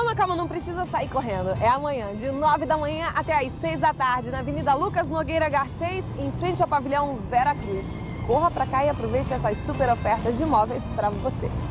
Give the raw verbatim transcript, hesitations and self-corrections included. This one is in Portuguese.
Calma, calma, não precisa sair correndo. É amanhã, de nove da manhã até às seis da tarde, na Avenida Lucas Nogueira Garcês, em frente ao pavilhão Vera Cruz. Corra pra cá e aproveite essas super ofertas de imóveis para você.